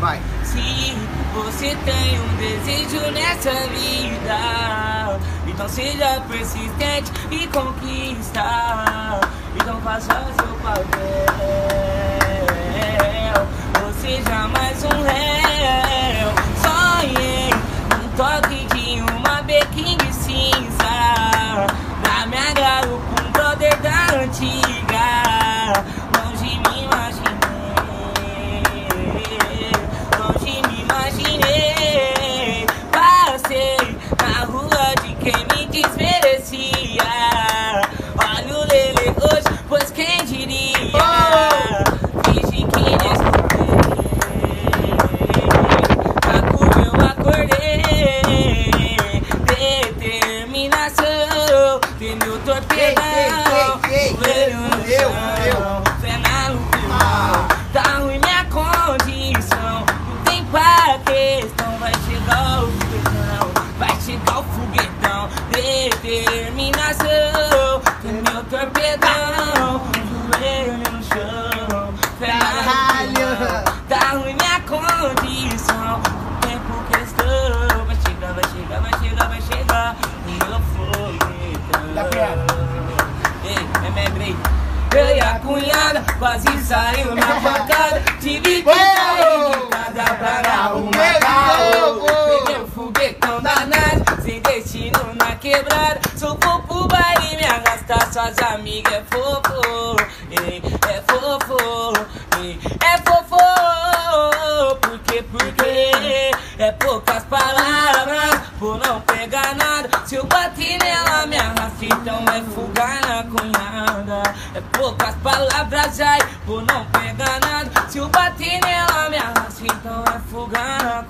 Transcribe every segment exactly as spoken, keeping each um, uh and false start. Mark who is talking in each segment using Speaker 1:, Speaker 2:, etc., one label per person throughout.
Speaker 1: Vai.
Speaker 2: Se você tem um desejo nessa vida, então seja persistente e conquista. Então faça seu papel. Você jamais um réu. Sonhei um toque de uma Birkin cinza. Na minha garupa, um brother da antiga. Longe me imaginei, longe me imaginei. Passei na rua de quem me desmerecia. Olha o Lele hoje, pois quem diria? Fingi que nem escutei. Papo eu acordei. Determinação, tem meu torpedão. Joelho no chão, fé na loucura. Tá ruim minha condição, não tem pra questão. Vai chegar o foguetão, vai chegar o foguetão. Determinação, tem meu torpedão. Joelho no chão, fé na loucura. Tá ruim minha condição, não tem por questão. Vai chegar, vai chegar, vai chegar, vai chegar o meu foguetão. Ei, é membrei. Eu e a cunhada quase saiu na pancada. Tive que sair de casa pra dar uma carro. Peguei o foguetão danado, sem destino na quebrada. Sou fofo, baile me arrastar, suas amigas é fofo. Ei, é fofo, ei, é fofo. Por quê, por quê? É poucas palavras, por não pegar nada. Se eu bati nela me arrasta, então é fugar na cunhada. É poucas palavras, ai, por não pegar nada. Se eu bati nela me arrasta, então é fugar na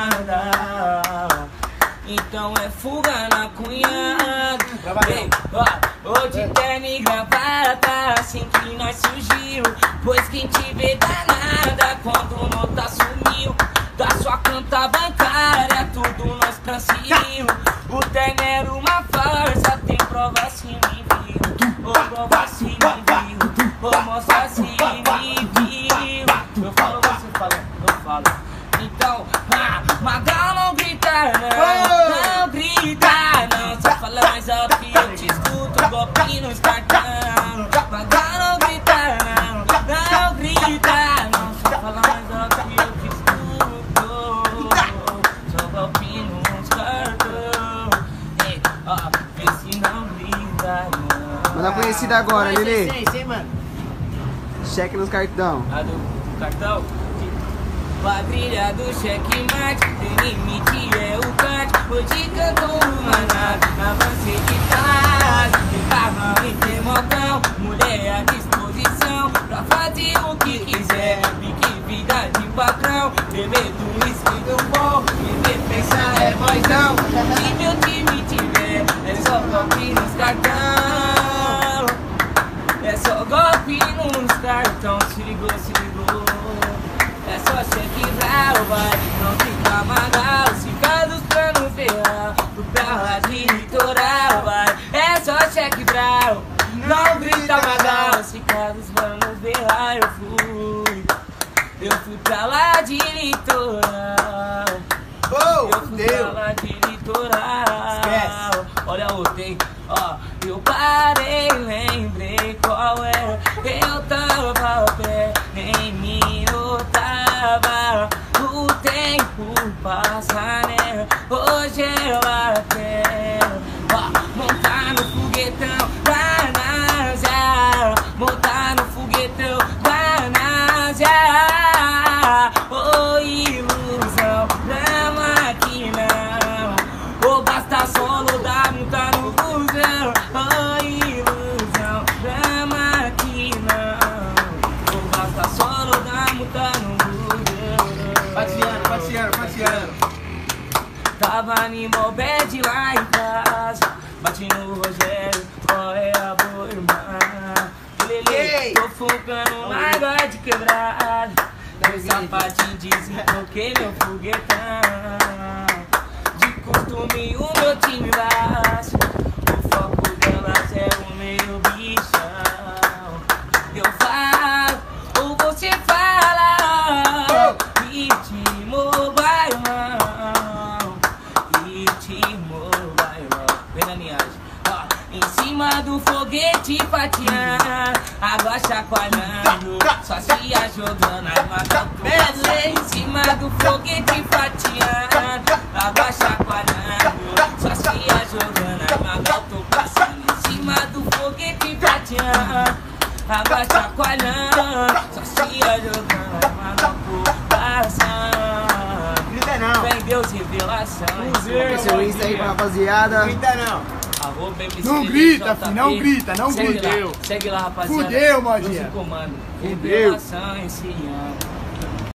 Speaker 2: cunhada. Então é fuga na cunhada. Ei, ó, hoje terno e gravata, assim que nós surgiu. Pois quem te vê danada quando nota sumiu. Da sua conta bancária, tudo nós transferiu. O terno era uma farsa, tem prova se me viu. Ô, prova se me viu. Ô, mostra se me viu. Eu falo, você fala, eu falo. Então, ah, Magal não grita não, não grita não. Só fala mais alto que eu te escuto, golpe no cartão. Magal não grita não, não grita não. Só fala mais alto que eu te escuto, só golpe nos cartão. Ei, ó, vê se não grita não.
Speaker 1: Manda conhecida agora, Lili.
Speaker 3: Sei, sei, mano.
Speaker 1: Cheque nos cartão.
Speaker 2: A do, do cartão? Quadrilha do checkmate, tem limite, é o cante. Hoje canto uma nada, avancei de casa. Tem carrão e tem montão, mulher à disposição pra fazer o que quiser. Pique vida de patrão, beber do whisky do bom. Beber pensar é vozão, se meu time tiver, é só golpe nos cartão. É só golpe nos cartão, se ligou, se ligou. É só cheque brau, vai, não fica magal. Se casos pra não ferrar, pro pra de litoral, vai. É só cheque brau, não grita magal. Se casos pra não ferrar, eu fui. Eu fui pra lá de litoral. Eu fui pra lá de litoral. Olha o tem, ó. Eu parei, lembrei qual é. Eu tava a pé, nem me notava. O tempo passa, né? Hoje ela quer, ó, montar no foguetão da NASA. Montar no foguetão da NASA. Oh, ilusão da máquina. Ou basta solo da multa no busão. Oh, ilusão da máquina. Ou basta solo da multa no busão.
Speaker 3: Passeando, passeando, passeando.
Speaker 2: Tava em Mobed lá em casa, bati no Rogério, qual é a boa irmã? Lele, tô focando na água de quebrada. Meu sapatinho desenroquei meu foguetão. De costume o meu time baixo, o foco delas é o meu bichão. Eu falo, ou você fala, ritmo. chacoalhando, só se ajudando, armada pedra em cima do foguete fatiando. Água chacoalhando, só se ajudando, armada passando em cima do foguete fatiando. Água chacoalhando, só se ajudando, armada passando.
Speaker 3: Grita não.
Speaker 2: Vem Deus, revelação.
Speaker 1: Esse é o Insta aí pra rapaziada.
Speaker 3: Grita não.
Speaker 2: Arroba M C
Speaker 4: Não
Speaker 2: D
Speaker 4: grita,
Speaker 2: J P.
Speaker 4: filho, não grita, não
Speaker 2: Segue
Speaker 4: grita.
Speaker 2: lá, segue lá, rapaziada.
Speaker 4: Fudeu, modinha.
Speaker 2: Doce comando.
Speaker 1: Fudeu.
Speaker 2: Revelação esse ano.